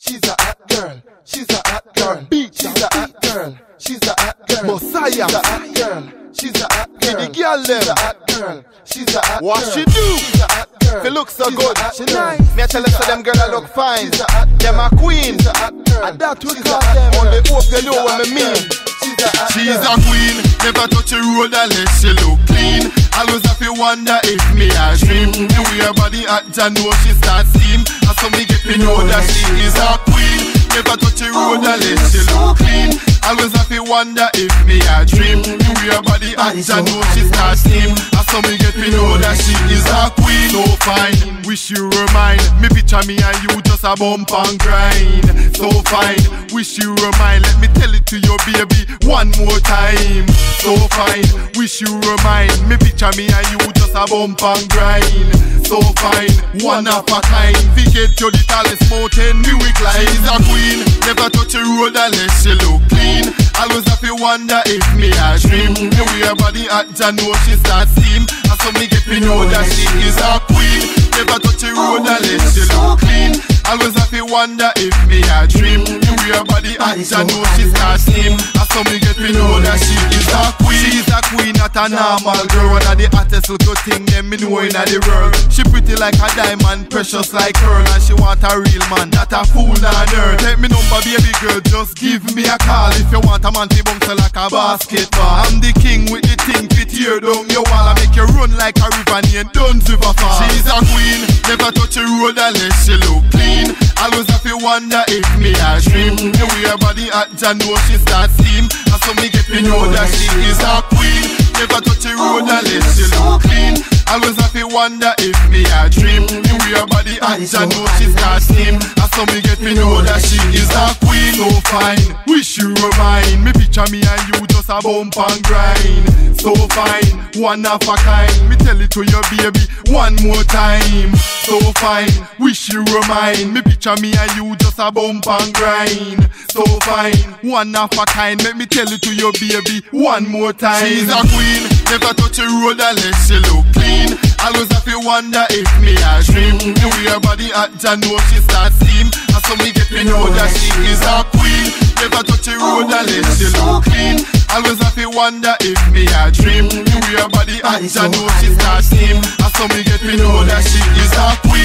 She's a hot girl. She's a hot girl. Beat. She's a hot girl. She's a hot girl. Messiah. She's a hot girl. She's a hot girl. The girl them. She's a hot girl. She's a hot girl. What she do? She's a hot girl. She look so good. She nice. Me I tell her so them girl I look fine. She's a hot girl. Them a queen. She's a hot girl. And that we She's call a hot them. girl. Only hope you know what me mean. She's a hot She's girl. a queen, never touch a road unless she look clean. Always have to wonder if me a dream. The way her body act, I know she start steam. And so me get to know that she is a queen. Never touch a road unless she look clean. Always have to wonder if me a dream. The way her body act, I know she start steam. And so me get to know that she is a queen. So fine, wish you were mine. Me picture me and you just a bump and grind. So fine, wish you were mine. Let me tell it to your baby one more time. So fine, wish you were mine. Me picture me and you just a bump and grind. So fine, one of a kind. We get your the tallest mountain, we climb. She's a queen, never touch a road unless she look clean. Always have to wonder if me a dream. The way her body act, I know she start steam. And so me get to know that she is a queen. Never touch a road unless she look clean. Always have to wonder if me a dream. The way her body act, I know she start steam. And so me get to know that she is a queen. She's a queen, not a normal girl. One of the hottest little thing them me know in the world. She pretty like a diamond, precious like pearl. And she want a real man, not a fool on her. Take me number, baby girl, just give me a call. If you want a man to bounce like a basketball. I'm the king with the thing fit tear down your wall. I make you run like a river near Duns River Fall. She's a queen, never touch a road unless she look clean. Always have to wonder if me a dream. The way her body act, I know she start steam. And so me get to know that she is a queen. Never touch a road unless she look clean. Always have to wonder if me a dream. The way her body act, I know she start steam. And so me get to know that she is a queen. So fine, wish you were mine. Me picture me and you just a bump and grind. So fine, one of a kind. Me tell it to your baby one more time. So fine, wish you were mine. Me picture me and you just a bump and grind. So fine, one of a kind. Let me tell it to your baby one more time. She's a queen, never touch a road unless she look clean. Always have to wonder if me a dream. The way her body act, I know she start steam. And so me get to know that she is a queen. Never touch a road unless she look clean. Always have to wonder if me a dream. The way her body act, I know she start steam. And so me get to know that she is a queen.